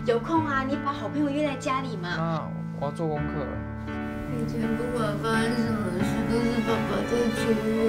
有空啊，你把好朋友约在家里嘛。 妈，我要做功课了。 以前不管发生什么事，都是爸爸在处理。